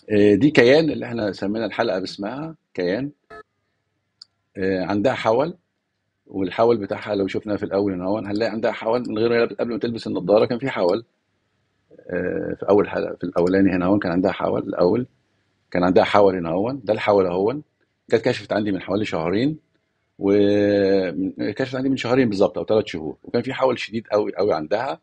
دي كيان اللي احنا سمينا الحلقه باسمها كيان. عندها حول، والحول بتاعها لو شفنا في الاول ان هو هنلاقي عندها حول من غير قبل ما تلبس النضاره كان في حول. في اول حلقه في الاولاني هنا هون كان عندها حول الاول، كان عندها حول هنا هون، ده الحول اهون. كانت كشفت عندي من حوالي شهرين، وكشفت عندي من شهرين بالظبط او 3 شهور، وكان في حول شديد قوي قوي عندها.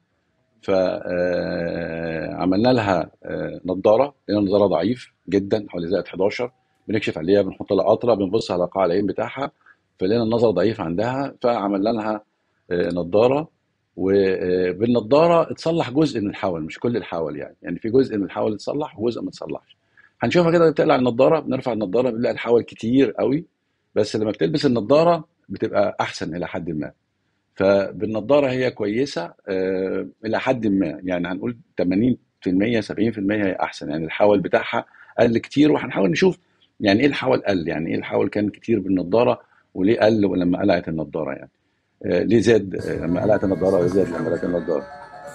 فعملنا لها نضاره، لقينا نضاره ضعيف جدا حوالي زائد 11. بنكشف عليها، بنحط لها قطره، بنبص على قاع العين بتاعها، فلقينا النظر ضعيف عندها، فعملنا لها نضاره. وبالنضاره اتصلح جزء من الحول، مش كل الحول يعني في جزء من الحول اتصلح وجزء ما اتصلحش. هنشوفها كده، بتقلع النضاره، بنرفع النضاره بنلاقي الحول كتير قوي، بس لما بتلبس النضاره بتبقى احسن الى حد ما. فبالنضاره هي كويسه الى حد ما، يعني هنقول 80% 70% هي احسن، يعني الحول بتاعها قل كتير. وهنحاول نشوف يعني ايه الحول قل، يعني ايه الحول كان كتير بالنضاره وليه قل ولما قلعت النضاره يعني. ليه زاد لما قلعت النضاره، وليه زاد لما قلعت النضاره.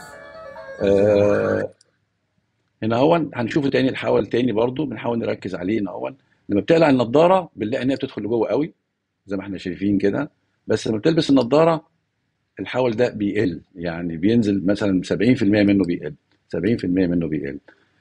آه، هنا هو هنشوفه تاني، الحول تاني برضو بنحاول نركز عليه. هنا هو لما بتقلع النضاره بنلاقي ان هي بتدخل لجوه قوي زي ما احنا شايفين كده، بس لما بتلبس النضاره الحول ده بيقل، يعني بينزل مثلا 70% منه بيقل، 70% منه بيقل.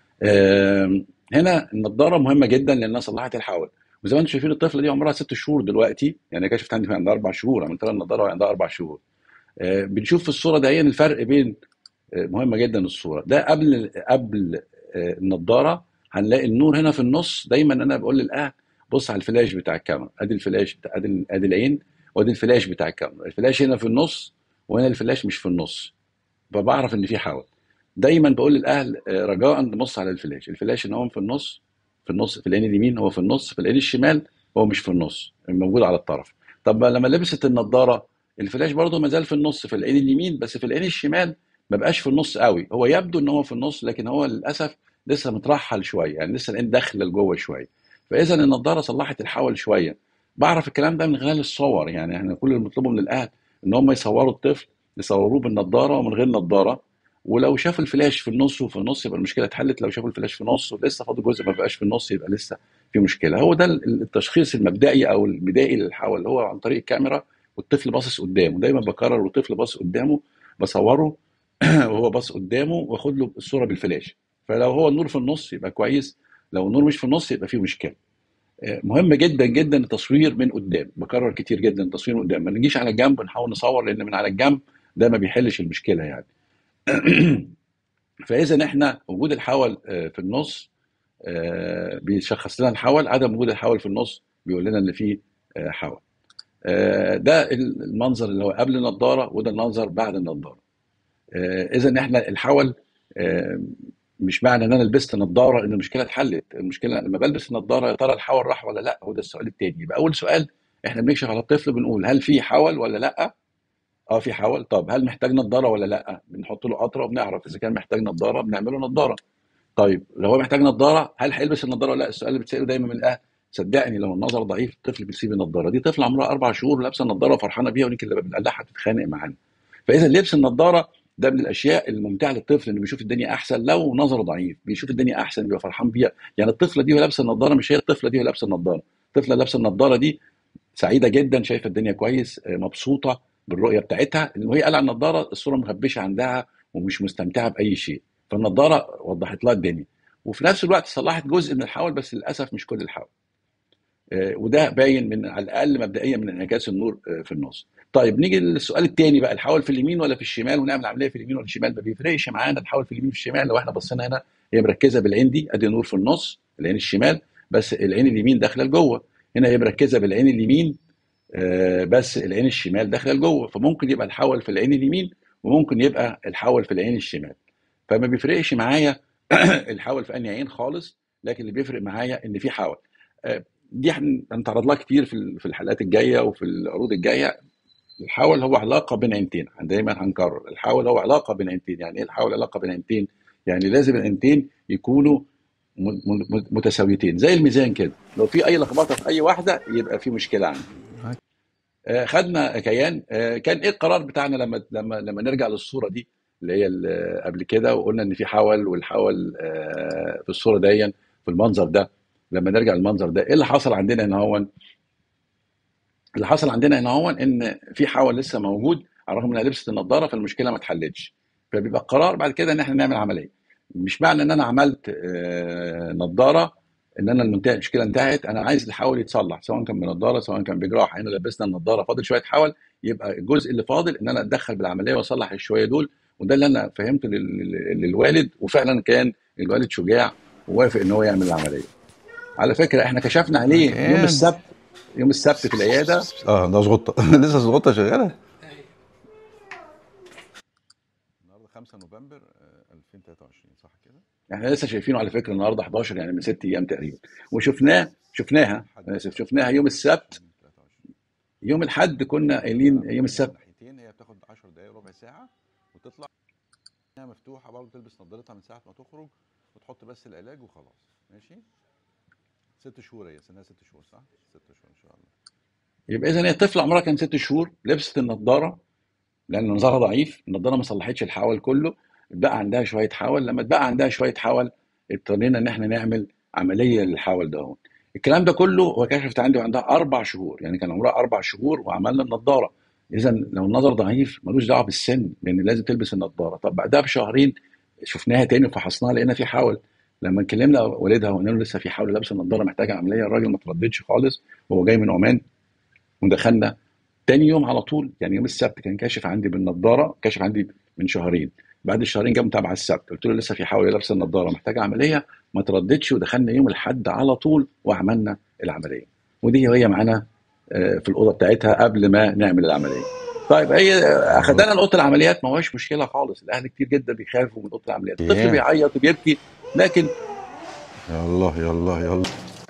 هنا النضاره مهمه جدا لانها صلحت الحول. وزي ما انتم شايفين الطفله دي عمرها 6 شهور دلوقتي، يعني كشفت عندي عندها 4 شهور، عملت لها النضاره وهي عندها 4 شهور. بنشوف في الصوره دي الفرق بين مهمه جدا الصوره ده قبل النضاره. هنلاقي النور هنا في النص. دايما انا بقول للاهل بص على الفلاش بتاع الكاميرا، ادي الفلاش بتاع ادي العين، وادي الفلاش بتاع الكاميرا. الفلاش هنا في النص، وهنا الفلاش مش في النص، فبعرف ان في حول. دايما بقول للاهل رجاء نبص على الفلاش. الفلاش ان هو في النص، في النص في العين اليمين هو في النص، في العين الشمال هو مش في النص، موجود على الطرف. طب لما لبست النضاره الفلاش برضه ما زال في النص في العين اليمين، بس في العين الشمال ما بقاش في النص قوي. هو يبدو ان هو في النص، لكن هو للاسف لسه مترحل شويه، يعني لسه العين داخله لجوه شويه. فاذا النضاره صلحت الحول شويه. بعرف الكلام ده من خلال الصور، يعني احنا كل اللي بنطلبه من الاهل ان هم يصوروا الطفل، يصوروه بالنضاره ومن غير نضاره. ولو شافوا الفلاش في النص وفي النص يبقى المشكله اتحلت، لو شافوا الفلاش في النص ولسه فاضل جزء ما بقاش في النص يبقى لسه في مشكله. هو ده التشخيص المبدئي او البدائي للحول، هو عن طريق الكاميرا والطفل باصص قدامه. دايما بكرر والطفل باصص قدامه بصوره وهو باص قدامه واخد له الصوره بالفلاش. فلو هو النور في النص يبقى كويس، لو النور مش في النص يبقى فيه مشكله. مهم جدا جدا التصوير من قدام، بكرر كتير جدا التصوير من قدام، ما نجيش على الجنب ونحاول نصور، لان من على الجنب ده ما بيحلش المشكله يعني. فاذا احنا وجود الحول في النص بيشخص لنا الحول، عدم وجود الحول في النص بيقول لنا ان في حول. ده المنظر اللي هو قبل النضاره، وده المنظر بعد النضاره. اذا احنا الحول آه، مش معنى ان انا لبست نضاره ان المشكله اتحلت. المشكله لما بلبس النضاره يا ترى الحول راح ولا لا، هو ده السؤال التاني. يبقى اول سؤال احنا بنكشف على الطفل بنقول هل في حول ولا لا. اه في حول. طب هل محتاج نضاره ولا لا؟ بنحط له قطره وبنعرف اذا كان محتاج نضاره بنعمل له نضاره. طيب لو هو محتاج نضاره هل هيلبس النضاره ولا لا؟ السؤال اللي بتساله دايما من الاهل. صدقني لو النظر ضعيف الطفل بيسيب النضاره. دي طفله عمرها 4 شهور لابسه النضاره وفرحانه بيها، ويمكن لما بنقلعها تتخانق معانا. فاذا لبس النضاره ده من الاشياء الممتعه للطفل، انه بيشوف الدنيا احسن. لو نظره ضعيف بيشوف الدنيا احسن، بيبقى فرحان بيها. يعني الطفله دي وهي لابسه النضاره مش هي الطفله دي وهي لابسه النضاره. الطفله لابسه النضاره دي سعيده جدا، شايفه الدنيا كويس، مبسوطه بالرؤيه بتاعتها. ان وهي قلع النضاره الصوره مغبشه عندها ومش مستمتعه باي شيء، فالنضاره وضحت لها الدنيا. وفي نفس الوقت صلحت جزء من الحول، بس للاسف مش كل الحول. وده باين من على الاقل مبدئيا من انعكاس النور في النص. طيب نيجي للسؤال الثاني بقى، الحول في اليمين ولا في الشمال؟ ونعمل عمليه في اليمين ولا الشمال؟ ما بيفرقش معانا الحول في اليمين في الشمال. لو احنا بصينا هنا هي مركزه بالعين دي، ادي نور في النص العين الشمال، بس العين اليمين داخله لجوه. هنا هي مركزه بالعين اليمين بس العين الشمال داخله لجوه، فممكن يبقى الحول في العين اليمين وممكن يبقى الحول في العين الشمال. فما بيفرقش معايا الحول في انهي عين خالص، لكن اللي بيفرق معايا ان في حول. دي هنتعرض لها كتير في الحلقات الجايه وفي العروض الجايه. الحول هو علاقه بين عينتين، دايما هنكرر الحول هو علاقه بين عينتين. يعني ايه الحول علاقه بين عينتين؟ يعني لازم العينتين يكونوا متساويتين زي الميزان كده، لو في اي لخبطه في اي واحده يبقى في مشكله عندي. خدنا كيان. كان ايه القرار بتاعنا لما نرجع للصوره دي اللي هي قبل كده، وقلنا ان في حول، والحول في الصوره دي في المنظر ده. لما نرجع للمنظر ده، ايه اللي حصل عندنا هنا هو؟ اللي حصل عندنا هنا هو ان في حول لسه موجود على الرغم انها لبست النضاره، فالمشكله ما اتحلتش. فبيبقى القرار بعد كده ان احنا نعمل عمليه. مش معنى ان انا عملت نضاره ان انا المشكله انتهت. انا عايز الحول يتصلح، سواء كان بنضاره سواء كان بجراحه. هنا لبسنا النضاره، فاضل شويه حول، يبقى الجزء اللي فاضل ان انا اتدخل بالعمليه واصلح الشويه دول. وده اللي انا فهمته للوالد، وفعلا كان الوالد شجاع ووافق ان هو يعمل العمليه. على فكره احنا كشفنا عليه يوم مكان. السبت، يوم السبت في العياده. ده زغطه. لسه زغطه شغاله. النهارده 5 نوفمبر 2023 صح كده؟ احنا لسه شايفينه على فكره النهارده 11، يعني من 6 ايام تقريبا. شفناها حد انا اسف، شفناها يوم السبت. 23. يوم الاحد كنا قايلين يوم عمليه من السبت. الناحيتين، هي بتاخد 10 دقائق ربع ساعه وتطلع. هي مفتوحه برضه، تلبس نظارتها من ساعه ما تخرج وتحط بس العلاج وخلاص. ماشي. 6 شهور، هي سنها 6 شهور صح؟ 6 شهور ان شاء الله. يبقى اذا هي طفله عمرها كان 6 شهور، لبست النضاره لان نظرها ضعيف، النضاره ما صلحتش الحول كله، اتبقى عندها شويه حول. لما اتبقى عندها شويه حول اضطرينا ان احنا نعمل عمليه للحول ده. الكلام ده كله هو كشفت عندي وعندها 4 شهور، يعني كان عمرها 4 شهور وعملنا النضاره. اذا لو النظر ضعيف ملوش دعوه بالسن، لان لازم تلبس النضاره. طب بعدها بشهرين شفناها تاني وفحصناها لقينا في حول. لما كلمنا والدها وقلنا له لسه في حول، لابسه النضاره محتاجه عمليه، الراجل ما ترددش خالص، وهو جاي من عمان. ودخلنا تاني يوم على طول، يعني يوم السبت كان كاشف عندي بالنضاره، كاشف عندي من شهرين. بعد الشهرين جاب متابعه السبت، قلت له لسه في حول، لابسه النضاره محتاجه عمليه، ما ترددش. ودخلنا يوم الاحد على طول وعملنا العمليه. ودي هي معانا في الاوضه بتاعتها قبل ما نعمل العمليه. طيب هي اخدنا لاوضه العمليات، ما هوش مشكله خالص. الاهل كتير جدا بيخافوا من اوضه العمليات، الطفل ايه. بيعيط وبيبكي، لكن يلا يلا يلا.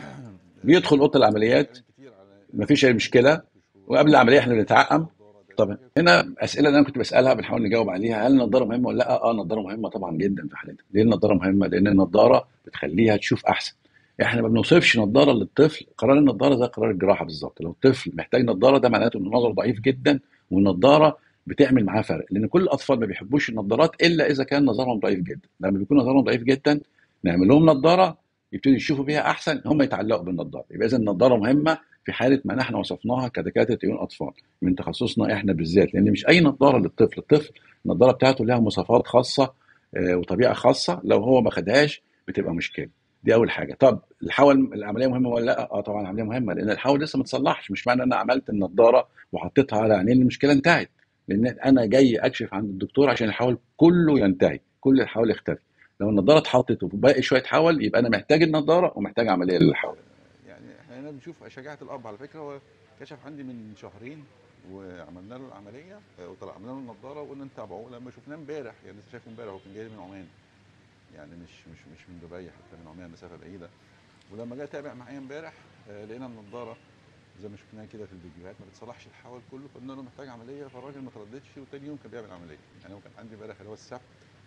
بيدخل اوضه العمليات كتير على مفيش اي مشكله. وقبل العمليه احنا بنتعقم. طب هنا اسئله اللي انا كنت بسالها بنحاول نجاوب عليها. هل النضاره مهمه ولا لا؟ النضاره مهمه طبعا جدا في حالتها. ليه النضاره مهمه؟ لان النضاره بتخليها تشوف احسن. احنا ما بنوصفش نضاره للطفل، قرار النضاره زي قرار الجراحه بالظبط. لو الطفل محتاج نضاره ده معناته ان نظره ضعيف جدا، والنضاره بتعمل معاه فرق. لان كل الاطفال ما بيحبوش النضارات الا اذا كان نظرهم ضعيف جدا. لما بيكون نظرهم ضعيف جدا نعمل لهم نضاره يبتدوا يشوفوا بيها احسن، هم يتعلقوا بالنضاره. يبقى اذا النضاره مهمه في حاله ما نحن وصفناها كدكاتره عيون اطفال من تخصصنا احنا بالذات. لان مش اي نضاره للطفل، الطفل النضاره بتاعته لها مواصفات خاصه وطبيعه خاصه، لو هو ما خدهاش بتبقى مشكله. دي اول حاجه. طب الحول العمليه مهمه ولا لا؟ طبعا العمليه مهمه، لان الحول لسه ما اتصلحش. مش معنى ان انا عملت النضاره وحطيتها على عينين المشكله انتهت، لان انا جاي اكشف عند الدكتور عشان الحول كله ينتهي، كل الحول يختفي. لو النضاره اتحطت وباقي شويه حول يبقى انا محتاج النضاره ومحتاج عمليه للحول. يعني احنا هنا بنشوف شجاعه الاب. على فكره هو كشف عندي من شهرين وعملنا له العمليه وطلع عملنا له النضاره وقلنا نتابعه. لما شفناه امبارح، يعني لسه شايفه امبارح، هو كان جاي من عمان، يعني مش من دبي، حتى من عمان، مسافه بعيده. ولما جه تابع معايا امبارح لقينا النضاره زي ما شفناها كده في الفيديوهات ما بتصلحش الحول كله، فقلنا له محتاج عمليه. فالراجل ما ترددش، وتاني يوم كان بيعمل عمليه. يعني هو كان عندي امبارح اللي هو السبت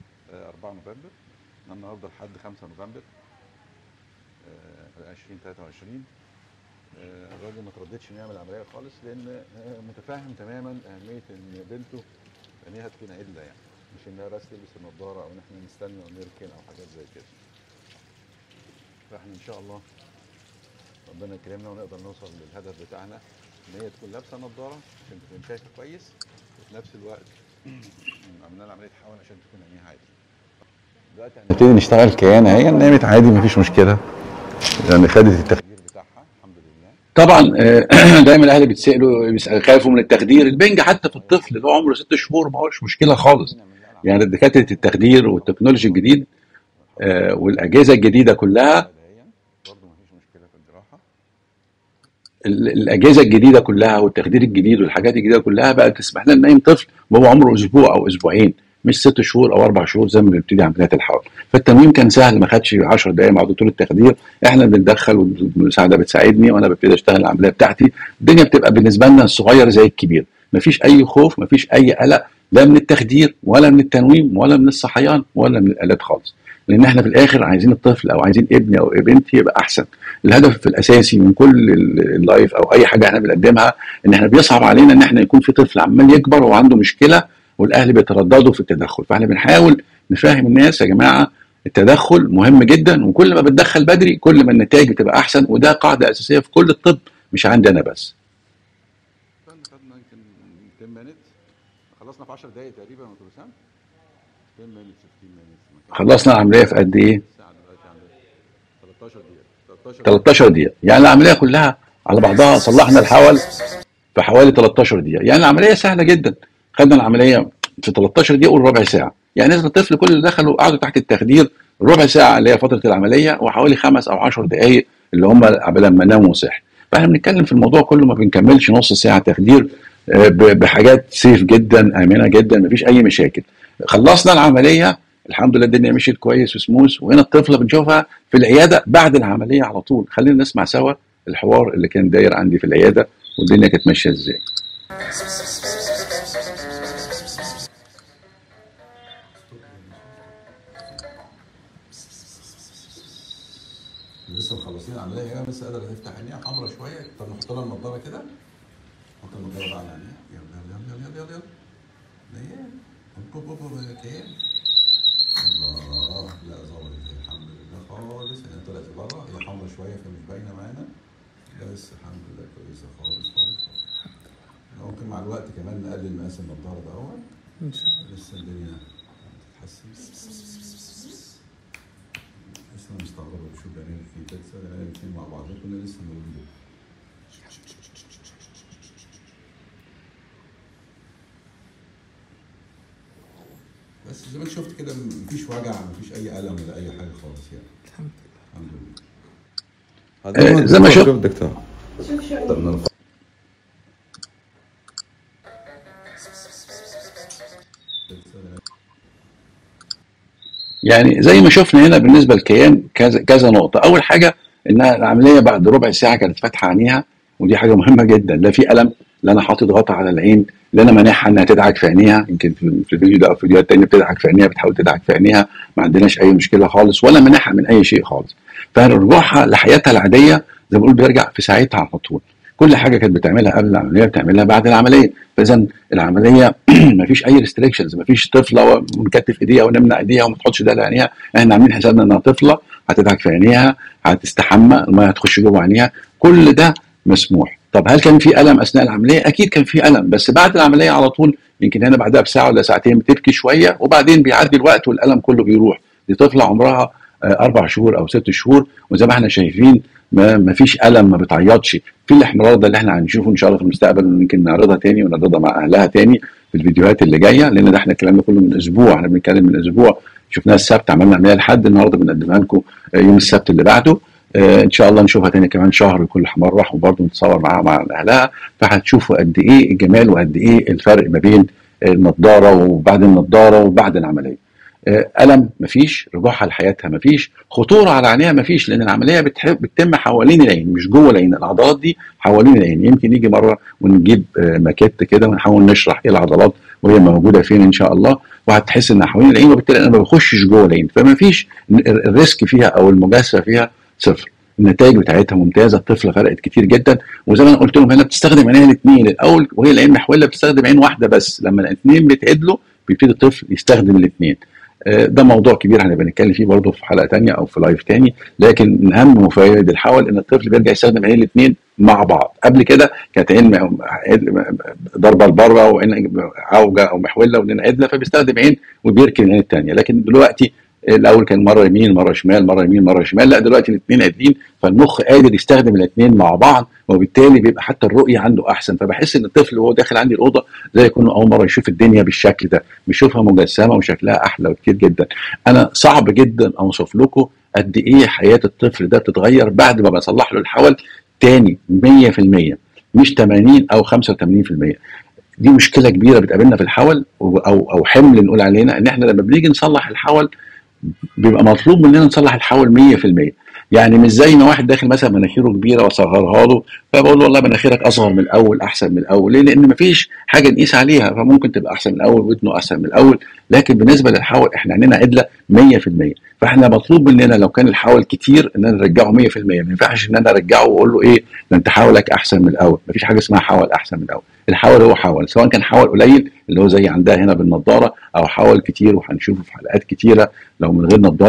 4 نوفمبر، النهارده لحد 5 نوفمبر 2023. الراجل ما ترددش انه يعمل عمليه خالص، لان متفاهم تماما اهميه ان بنته عينيها تكون عدله، يعني مش انها بس تلبس النضاره او ان احنا نستنى ونركن او حاجات زي كده. فاحنا ان شاء الله ربنا يكرمنا ونقدر نوصل للهدف بتاعنا، ان هي تكون لابسه نضاره عشان تكون شايفه كويس، وفي نفس الوقت عملنا لها عمليه حول عشان تكون عينيها عادي. دلوقتي هنبتدي نشتغل كيان. هي نامت عادي مفيش مشكله، يعني خدت التخدير بتاعها الحمد لله. طبعا دايما الاهل خافوا من التخدير. البنج حتى في الطفل اللي هو عمره 6 شهور ما هوش مشكله خالص. يعني دكاتره التخدير والتكنولوجي الجديد والاجهزه الجديده كلها، برضه مفيش مشكله في الجراحه. الاجهزه الجديده كلها والتخدير الجديد والحاجات الجديده كلها بقت تسمح لنا ننيم طفل وهو عمره اسبوع او اسبوعين، مش 6 شهور او 4 شهور زي ما بنبتدي عمليات الحول. فالتنويم كان سهل، ما خدش 10 دقائق مع دكتور التخدير. احنا بنتدخل والمساعده بتساعدني وانا ببتدي اشتغل العمليه بتاعتي. الدنيا بتبقى بالنسبه لنا الصغير زي الكبير، مفيش اي خوف، مفيش اي قلق، لا من التخدير ولا من التنويم ولا من الصحيان ولا من الالات خالص. لان احنا في الاخر عايزين الطفل او عايزين ابني او بنتي يبقى احسن. الهدف الاساسي من كل اللايف او اي حاجه احنا بنقدمها ان احنا بيصعب علينا ان احنا يكون في طفل عمال يكبر وعنده مشكله والاهل بيترددوا في التدخل. فاحنا بنحاول نفهم الناس يا جماعه التدخل مهم جدا، وكل ما بتدخل بدري كل ما النتائج بتبقى احسن، وده قاعده اساسيه في كل الطب مش عندي انا بس. خدنا يمكن 10 minutes، خلصنا في 10 دقايق تقريبا يا دكتور وسام. 10 minutes 15 minutes خلصنا العمليه في قد ايه؟ الساعه دلوقتي عندنا 13 دقيقه 13 دقيقه، يعني العمليه كلها على بعضها صلحنا الحول في حوالي 13 دقيقه، يعني العمليه سهله جدا. خدنا العمليه في 13 دقيقه وربع ساعه، يعني نسبه الطفل كل اللي دخلوا قعدوا تحت التخدير ربع ساعه اللي هي فتره العمليه، وحوالي 5 أو 10 دقائق اللي هم قبل ما ناموا وصح. فاحنا بنتكلم في الموضوع كله ما بنكملش نص ساعه تخدير، بحاجات سيف جدا امنه جدا، مفيش اي مشاكل. خلصنا العمليه الحمد لله، الدنيا مشيت كويس وسموث، وهنا الطفله بنشوفها في العياده بعد العمليه على طول. خلينا نسمع سوا الحوار اللي كان داير عندي في العياده والدنيا كانت ماشيه ازاي. لسه مخلصين العمليه هنا، بس قادره تفتح عينيها حمرا شويه. طب نحط لها النضاره كده، نحط النضاره بقى على عينيها. يلا يلا يلا يلا يلا يلا بوب بوب بوب يا كيان. الله، لا ظبطت الحمد لله خالص. هي طلعت بره، هي حمرا شويه فمش باينه معانا، بس الحمد لله كويسه خالص خالص. ممكن مع الوقت كمان نقلل مقاس النضاره ده اهو ان شاء الله، لسه الدنيا هتتحسن. لسه مستغرب بشوف بنات في تكسر الاثنين مع بعض، كنا لسه موجودين. بس زي ما انت شفت كده مفيش وجع، مفيش اي الم ولا اي حاجه خالص يعني. الحمد لله. زي ما شفت دكتور. يعني زي ما شفنا هنا بالنسبه للكيان كذا نقطه. اول حاجه انها العمليه بعد ربع ساعه كانت فاتحه عينيها، ودي حاجه مهمه جدا. لا في الم، لا انا حاطط غطا على العين، لا انا مانعها انها تدعك في عينيها. يمكن في الفيديو ده او فيديوهات تانيه بتدعك في عينيها، بتحاول تدعك في عينيها، ما عندناش اي مشكله خالص، ولا مانعها من اي شيء خالص. فرجوعها لحياتها العاديه زي ما بقول بيرجع في ساعتها على طول. كل حاجه كانت بتعملها قبل العمليه بتعملها بعد العمليه. فاذا العمليه ما فيش اي ريستريكشنز، ما فيش طفله ونكتف ايديها ونمنع ايديها وما تحطش ده لعينيها. احنا عاملين حسابنا انها طفله هتدعك في عينيها، هتستحمى، الميه هتخش جوه عينيها، كل ده مسموح. طب هل كان في الم اثناء العمليه؟ اكيد كان في الم، بس بعد العمليه على طول. يمكن هنا بعدها بساعه ولا ساعتين بتبكي شويه، وبعدين بيعدي الوقت والالم كله بيروح. دي طفله عمرها 4 شهور او 6 شهور، وزي ما احنا شايفين ما فيش الم، ما بتعيطش. في الاحمرار ده اللي احنا هنشوفه ان شاء الله في المستقبل، ممكن نعرضها تاني ونعرضها مع اهلها تاني في الفيديوهات اللي جايه، لان ده احنا الكلام ده كله من اسبوع، احنا بنتكلم من اسبوع. شفناها السبت، عملنا عمليه لحد النهارده بنقدمها لكم يوم السبت اللي بعده. ان شاء الله نشوفها تاني كمان شهر كل حمار راح، وبرضه نتصور معاها مع اهلها. فهتشوفوا قد ايه الجمال وقد ايه الفرق ما بين النضاره وبعد النضاره وبعد العمليه. الم مفيش، رجوعها لحياتها مفيش، خطوره على عينيها مفيش، لان العمليه بتتم حوالين العين مش جوه العين. العضلات دي حوالين العين. يمكن يجي مره ونجيب ماكيت كده ونحاول نشرح ايه العضلات وهي موجوده فين ان شاء الله، وهتحس انها حوالين العين، وبالتالي انا ما بخشش جوه العين، فما فيش الريسك فيها او المجازفه فيها صفر. النتائج بتاعتها ممتازه، الطفله فرقت كتير جدا. وزي ما انا قلت لهم هنا بتستخدم عينيها الاثنين. الاول وهي العين محوله بتستخدم عين واحده بس، لما الاثنين بيتعدلوا بيبتدي الطفل يستخدم الاثنين. ده موضوع كبير هنبقى نتكلم فيه برضه في حلقه تانية او في لايف تاني، لكن من اهم فوائد الحول ان الطفل بيرجع يستخدم عين الاثنين مع بعض. قبل كده كانت عين ضربه لبره وعين عوجه او محوله وعين عدله، فبيستخدم عين وبيركن العين الثانيه. لكن دلوقتي الاول كان مره يمين مره شمال، مره يمين مره شمال، لا دلوقتي الاثنين قادرين، فالمخ قادر يستخدم الاثنين مع بعض، وبالتالي بيبقى حتى الرؤيه عنده احسن. فبحس ان الطفل وهو داخل عندي الاوضه زي يكون اول مره يشوف الدنيا بالشكل ده، بيشوفها مجسمه وشكلها احلى وكتير جدا. انا صعب جدا اوصف لكم قد ايه حياه الطفل ده بتتغير بعد ما بصلح له الحول تاني 100%، مش 80 او 85%. دي مشكله كبيره بتقابلنا في الحول، او حمل نقول علينا ان احنا لما بنيجي نصلح الحول بيبقى مطلوب مننا نصلح الحول 100%. يعني مش زي ما واحد داخل مثلا مناخيره كبيره واصغرها له، فبقول له والله مناخيرك اصغر من الاول احسن من الاول. ليه؟ لان مفيش حاجه نقيس عليها، فممكن تبقى احسن من الاول ودنه احسن من الاول، لكن بالنسبه للحول احنا عندنا عدله 100%. فاحنا مطلوب مننا لو كان الحول كتير ان انا نرجعه 100%. ما ينفعش ان انا ارجعه واقول له ايه ده انت حولك احسن من الاول. مفيش حاجه اسمها حول احسن من الاول. الحول هو حول، سواء كان حول قليل اللي هو زي عندها هنا بالنضاره، او حول كتير وهنشوفه في حلقات كتيره لو من غير نضاره.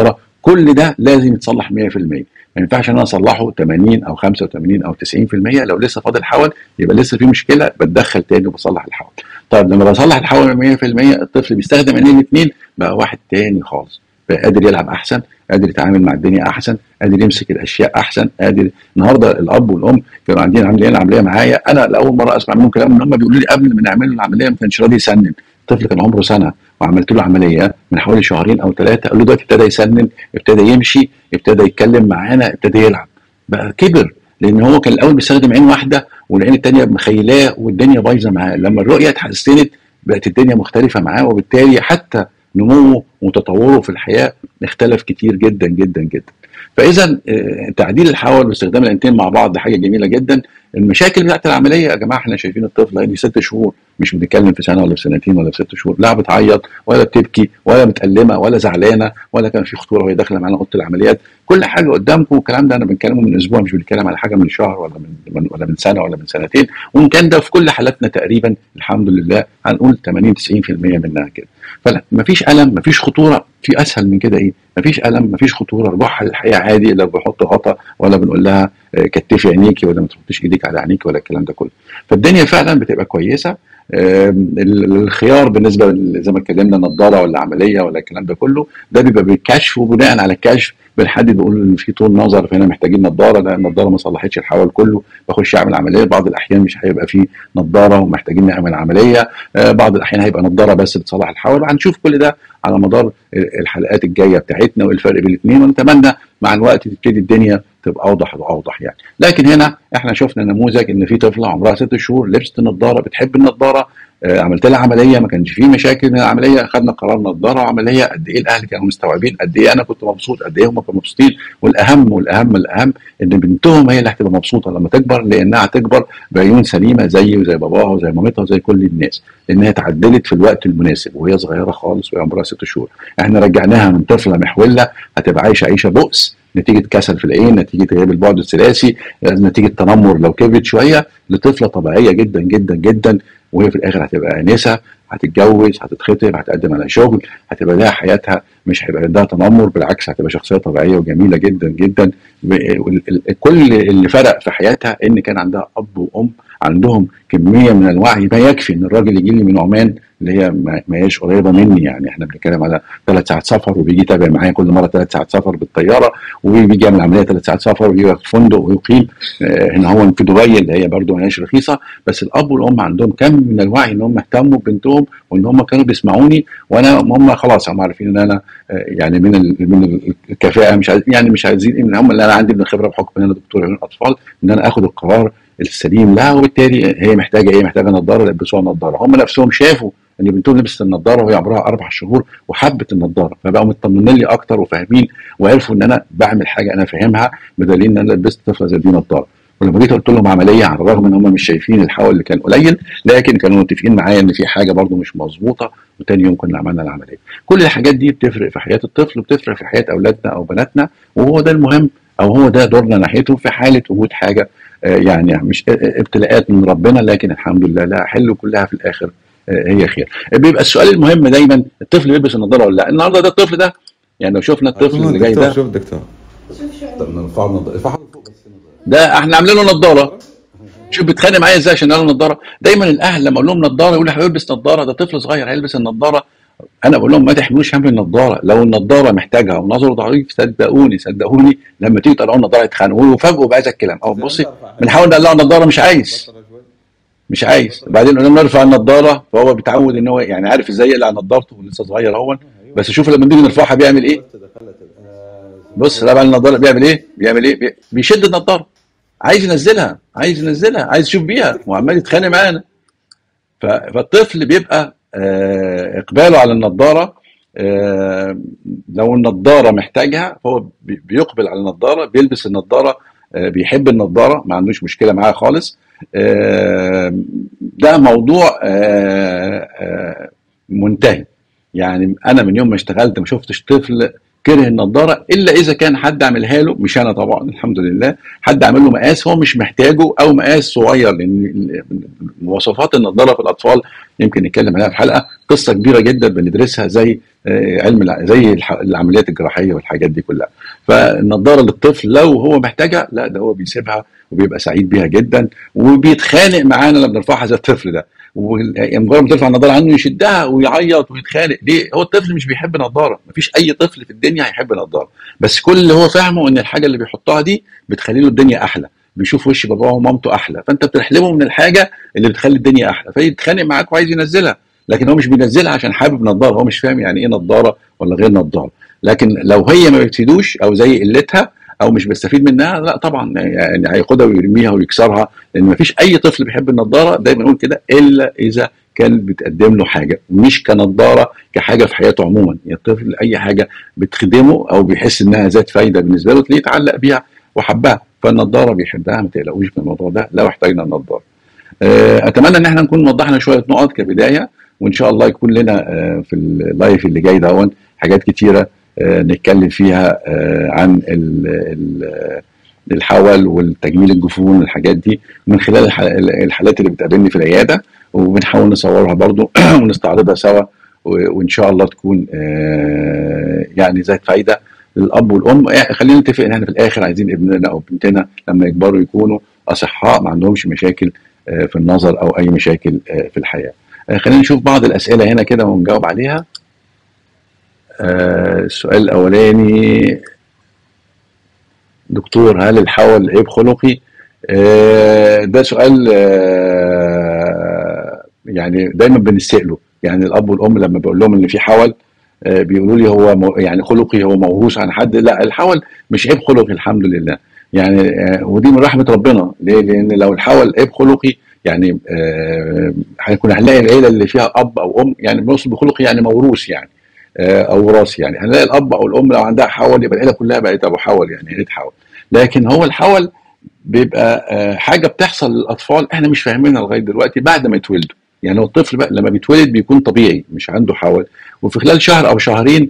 كل ده لازم يتصلح 100%. ما ينفعش ان انا اصلحه 80 او 85 او 90%. لو لسه فاضل حول يبقى لسه في مشكله، بتدخل تاني وبصلح الحول. طيب لما بصلح الحول 100% الطفل بيستخدم عينيه الاثنين، بقى واحد تاني خالص، بقى قادر يلعب احسن، قادر يتعامل مع الدنيا احسن، قادر يمسك الاشياء احسن، قادر. النهارده الاب والام كانوا عاملين العمليه معايا، انا لاول مره اسمع منهم كلام ان هم بيقولوا لي قبل ما نعمل له العمليه ما كانش راضي يسنن. الطفل كان عمره سنه وعملت له عمليه من حوالي شهرين او 3، قال له دلوقتي ابتدى يسنن، ابتدى يمشي، ابتدى يتكلم معانا، ابتدى يلعب، بقى كبر. لان هو كان الاول بيستخدم عين واحده والعين الثانيه مخيلاه والدنيا بايظه معاه. لما الرؤيه اتحسنت بقت الدنيا مختلفه معاه، وبالتالي حتى نموه وتطوره في الحياه اختلف كتير جدا جدا جدا. فاذا تعديل الحول واستخدام العينتين مع بعض ده حاجه جميله جدا. المشاكل بتاعت العمليه يا جماعه احنا شايفين الطفل هيجي 6 شهور، مش بنتكلم في سنه ولا في سنتين ولا في 6 شهور، لا بتعيط ولا بتبكي ولا متألمه ولا زعلانه ولا كان في خطوره وهي داخله معانا اوضه العمليات. كل حاجه قدامكم. الكلام ده انا بنتكلمه من اسبوع، مش بنتكلم على حاجه من شهر ولا من سنه ولا من سنتين. وان كان ده في كل حالاتنا تقريبا الحمد لله هنقول 80 90% منها كده. فلا مفيش الم، مفيش خطوره، في اسهل من كده ايه؟ مفيش الم، مفيش خطوره، رجوعها للحياه عادي، لا بنحط غطا ولا بنقول لها كتفي عينيكي ولا ما تحطيش ايديك على عينيكي ولا الكلام ده كله. فالدنيا فعلا بتبقى كويسه. الخيار بالنسبه زي ما اتكلمنا نظاره ولا عمليه ولا الكلام ده كله، ده بيبقى بالكشف، وبناء على الكشف بنحدد بنقول ان في طول نظر فهنا محتاجين نظاره، لا النظاره ما صلحتش الحول كله بخش اعمل عمليه. بعض الاحيان مش هيبقى في نظاره ومحتاجين نعمل عمليه، بعض الاحيان هيبقى نظاره بس بتصلح الحول. وهنشوف كل ده على مدار الحلقات الجايه بتاعتنا وايه الفرق بين الاثنين، ونتمنى مع الوقت تبتدي الدنيا تبقى اوضح واوضح يعني. لكن هنا احنا شفنا نموذج ان في طفله عمرها 6 شهور لبست النظاره، بتحب النظاره، عملت لها عمليه ما كانش فيه مشاكل من العمليه، خدنا قرار نظاره وعمليه. قد ايه الاهل كانوا مستوعبين، قد ايه انا كنت مبسوط، قد ايه هم كانوا مبسوطين. والاهم والاهم الاهم ان بنتهم هي اللي هتبقى مبسوطه لما تكبر، لانها هتكبر بعيون سليمه زي وزي باباها وزي مامتها وزي كل الناس، لانها اتعدلت في الوقت المناسب وهي صغيره خالص وهي عمرها 6 شهور. احنا رجعناها من طفله محوله هتبقى عايشه عيشه بؤس نتيجه كسل في العين، نتيجه غياب البعد الثلاثي، نتيجه تنمر لو كبرت شويه، لطفله طبيعيه جدا جدا جدا. وهي في الاخر هتبقى انسه، هتتجوز، هتتخطب، هتقدم على شغل، هتبقى لها حياتها، مش هيبقى عندها تنمر، بالعكس هتبقى شخصيه طبيعيه وجميله جدا جدا. كل اللي فرق في حياتها ان كان عندها اب وام عندهم كميه من الوعي ما يكفي ان الراجل يجي لي من عمان اللي هي ما هيش قريبه مني. يعني احنا بنتكلم على 3 ساعات سفر، وبيجي يتابع معايا كل مره 3 ساعات سفر بالطياره، وبيجي يعمل عمليه 3 ساعات سفر، ويجي في فندق ويقيم هنا هو في دبي اللي هي برضه ما هيش رخيصه. بس الاب والام عندهم كم من الوعي ان هم اهتموا ببنتهم وان هم كانوا بيسمعوني، وانا هم خلاص هم عارفين ان انا يعني من الكفاءه، مش يعني مش عايزين ان هم اللي انا عندي من الخبره بحكم ان انا دكتور عيون اطفال ان انا اخد القرار السليم لها. وبالتالي هي محتاجه ايه؟ محتاجه نظاره، لبسوها نظاره. هم نفسهم شافوا ان بنتهم لبست النظاره وهي عمرها 4 شهور وحبت النظاره، فبقوا مطمنين لي اكتر وفاهمين وعرفوا ان انا بعمل حاجه انا فاهمها، بدليل ان انا لبست طفله زي دي نظاره. ولما جيت قلت لهم عمليه، على الرغم ان هم مش شايفين الحول اللي كان قليل، لكن كانوا متفقين معايا ان في حاجه برضو مش مظبوطه، وتاني يوم كنا عملنا العمليه. كل الحاجات دي بتفرق في حياه الطفل وبتفرق في حياه اولادنا او بناتنا، وهو ده المهم او هو ده دورنا ناحيته في حاله وجود حاجه يعني مش ابتلاءات من ربنا، لكن الحمد لله لا حل كلها في الاخر هي خير. بيبقى السؤال المهم دايما الطفل بيلبس النضاره ولا لا؟ النهارده ده الطفل ده، يعني لو شفنا الطفل اللي جاي ده، شوف دكتور، طب نرفع النضاره ده احنا عاملين له نضاره. شوف بيتخانق معايا ازاي عشان قال له نضاره. دايما الاهل لما اقول لهم نضاره يقول لي هيلبس نضاره، ده طفل صغير هيلبس النضاره. انا بقول لهم ما تحملوش هم النضاره، لو النضاره محتاجها ونظره ضعيف صدقوني صدقوني لما تيجي تقرأوا النضاره يتخانقوا ويفاجئوا بهذا الكلام. او بصي بنحاول نقلع النضاره مش عايز وبعدين قلنا نرفع النضاره، فهو بيتعود ان هو يعني عارف ازاي يقلع نضارته ولسه صغير اهون. بس شوف لما نيجي نرفعها بيعمل ايه. بص رفع النضاره بيعمل ايه بيشد النضاره، عايز ينزلها عايز يشوف بيها وعمال يتخانق معانا. فالطفل بيبقى اقباله على النضاره، لو النضاره محتاجها فهو بيقبل على النضاره، بيلبس النضاره، بيحب النضاره، ما عندوش مشكله معاها خالص. ده موضوع منتهي. يعني انا من يوم ما اشتغلت ما شفتش طفل كره النضاره الا اذا كان حد عملها له، مش انا طبعا الحمد لله، حد عمل له مقاس هو مش محتاجه او مقاس صغير. لان مواصفات النضاره في الاطفال يمكن نتكلم عليها في حلقه، قصه كبيره جدا بندرسها زي زي العمليات الجراحيه والحاجات دي كلها. فالنضاره للطفل لو هو محتاجها، لا ده هو بيسيبها وبيبقى سعيد بيها جدا، وبيتخانق معانا لما بنرفعها زي الطفل ده. ومجرد ما ترفع النضاره عنه يشدها ويعيط ويتخانق. ليه؟ هو الطفل مش بيحب نضاره، مفيش اي طفل في الدنيا هيحب نضاره، بس كل اللي هو فاهمه ان الحاجه اللي بيحطها دي بتخلي له الدنيا احلى، بيشوف وش باباه ومامته احلى، فانت بتحلمه من الحاجه اللي بتخلي الدنيا احلى، فيتخانق معاك وعايز ينزلها. لكن هو مش بينزلها عشان حابب نضاره، هو مش فاهم يعني ايه نضاره ولا غير نضاره. لكن لو هي ما بتفيدوش او زي قلتها او مش بيستفيد منها، لا طبعا يعني هياخدها ويرميها ويكسرها، لان ما فيش اي طفل بيحب النضاره، دايما نقول كده، الا اذا كانت بتقدم له حاجه، مش كنضاره كحاجه في حياته عموما. يعني الطفل اي حاجه بتخدمه او بيحس انها ذات فايده بالنسبه له تلاقيه يتعلق بيها وحبها، فالنضاره بيحبها، ما تقلقوش من الموضوع ده لو احتاجنا النضاره. اتمنى ان احنا نكون وضحنا شويه نقط كبدايه، وان شاء الله يكون لنا في اللايف اللي جاي دون حاجات كتيره نتكلم فيها عن الحول والتجميل الجفون والحاجات دي من خلال الحالات اللي بتقابلني في العياده، وبنحاول نصورها برضو ونستعرضها سوا، وان شاء الله تكون يعني ذات فايده للاب والام. خلينا نتفق ان احنا في الاخر عايزين ابننا او بنتنا لما يكبروا يكونوا اصحاء، ما عندهمش مشاكل في النظر او اي مشاكل في الحياه. خلينا نشوف بعض الاسئله هنا كده ونجاوب عليها. السؤال الاولاني: دكتور، هل الحول عيب خلقي؟ ده سؤال يعني دايما بنسأله. يعني الاب والام لما بقول لهم ان في حول بيقولوا لي هو يعني خلقي، هو موروث عن حد؟ لا، الحول مش عيب خلقي الحمد لله. يعني ودي من رحمه ربنا. ليه؟ لان لو الحول عيب خلقي يعني هنلاقي العيله اللي فيها اب او ام، يعني بنوصل بخلقي يعني موروث يعني او وراثي، يعني هنلاقي الاب او الام لو عندها حول يبقى العيله كلها بقت ابو حول، يعني عيله حول. لكن هو الحول بيبقى حاجه بتحصل للاطفال احنا مش فاهمينها لغايه دلوقتي بعد ما يتولدوا. يعني هو الطفل بقى لما بيتولد بيكون طبيعي مش عنده حول، وفي خلال شهر او شهرين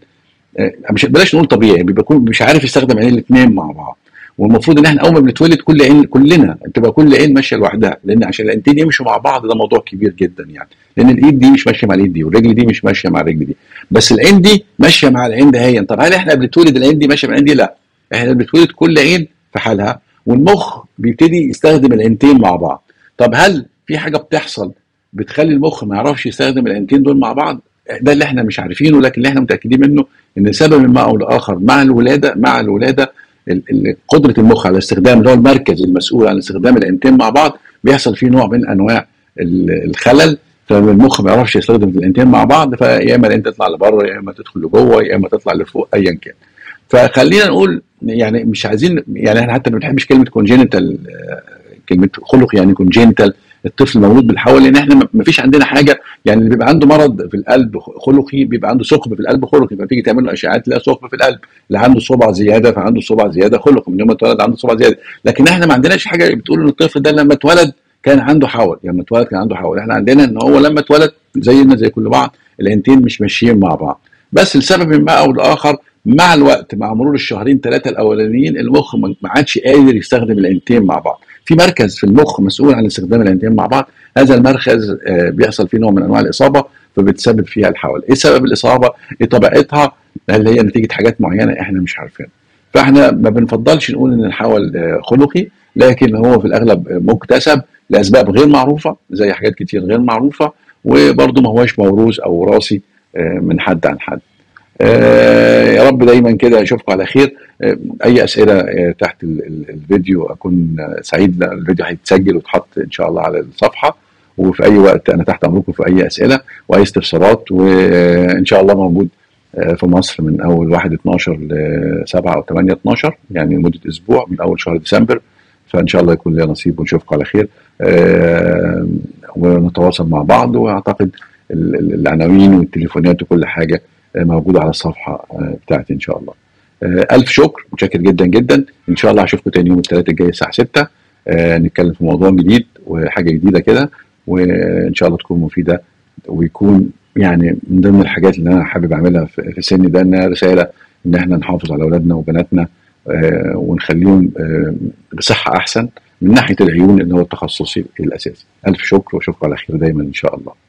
مش بلاش نقول طبيعي، بيكون مش عارف يستخدم عينين الاثنين مع بعض. والمفروض ان احنا اول ما بنتولد كل عين، كلنا تبقى كل عين ماشيه لوحدها، لان عشان العينتين يمشوا مع بعض ده موضوع كبير جدا يعني. لان الايد دي مش ماشيه مع الايد دي، والرجل دي مش ماشيه مع الرجل دي، بس العين دي ماشيه مع العين ده هي. طب هل احنا بنتولد العين دي ماشيه مع العين دي؟ لا، احنا بنتولد كل عين في حالها، والمخ بيبتدي يستخدم العينتين مع بعض. طب هل في حاجه بتحصل بتخلي المخ ما يعرفش يستخدم العينتين دول مع بعض؟ ده اللي احنا مش عارفينه، لكن اللي احنا متاكدين منه ان سبب ما او لاخر مع الولاده قدره المخ على استخدام، اللي هو المركز المسؤول عن استخدام العينتين مع بعض، بيحصل فيه نوع من انواع الخلل، فالمخ ما يعرفش يستخدم العينتين مع بعض، فيا اما العين تطلع لبره يا اما تدخل لجوه يا اما تطلع لفوق ايا كان. فخلينا نقول يعني مش عايزين، يعني احنا حتى ما بنحبش كلمه كونجينيتال، كلمه خلق يعني كونجينيتال، الطفل مولود بالحول، لان احنا ما فيش عندنا حاجه. يعني اللي بيبقى عنده مرض في القلب خلقي بيبقى عنده ثقب في القلب خلقي، فتيجي تعمل له اشعاعات تلاقي ثقب في القلب. اللي عنده صبع زياده فعنده صبع زياده خلقي، من يوم ما اتولد عنده صبع زياده. لكن احنا ما عندناش حاجه بتقول ان الطفل ده لما اتولد كان عنده حول، لما اتولد كان عنده حول. احنا عندنا ان هو لما اتولد زينا زي كل بعض، العينتين مش ماشيين مع بعض، بس لسبب ما او لاخر مع الوقت، مع مرور الشهرين ثلاثه الاولانيين، المخ ما عادش قادر يستخدم العينتين مع بعض. في مركز في المخ مسؤول عن استخدام العينتين مع بعض، هذا المركز بيحصل فيه نوع من انواع الاصابه فبتسبب فيها الحول. ايه سبب الاصابه؟ ايه طبيعتها؟ هل هي نتيجه حاجات معينه احنا مش عارفينها؟ فاحنا ما بنفضلش نقول ان الحول خلقي، لكن هو في الاغلب مكتسب لاسباب غير معروفه، زي حاجات كتير غير معروفه، وبرضه ما هوش موروث او وراثي من حد عن حد. يا رب دايما كده اشوفكم على خير. اي اسئله تحت الفيديو اكون سعيد. الفيديو هيتسجل ويتحط ان شاء الله على الصفحه، وفي اي وقت انا تحت امركم في اي اسئله واي استفسارات. وان شاء الله موجود في مصر من اول 1/12 ل 7 او 8/12، يعني لمده اسبوع من اول شهر ديسمبر. فان شاء الله يكون لنا نصيب ونشوفكم على خير ونتواصل مع بعض. واعتقد العناوين والتليفونات وكل حاجه موجوده على الصفحه بتاعتي ان شاء الله. الف شكر، متشكر جدا جدا. ان شاء الله هشوفكم تاني يوم الثلاثاء الجاي الساعه 6 نتكلم في موضوع جديد وحاجه جديده كده، وان شاء الله تكون مفيده، ويكون يعني من ضمن الحاجات اللي انا حابب اعملها في سني ده انها رساله ان احنا نحافظ على اولادنا وبناتنا ونخليهم بصحه احسن من ناحيه العيون اللي هو تخصصي الاساسي. الف شكر واشوفكم على خير دايما ان شاء الله.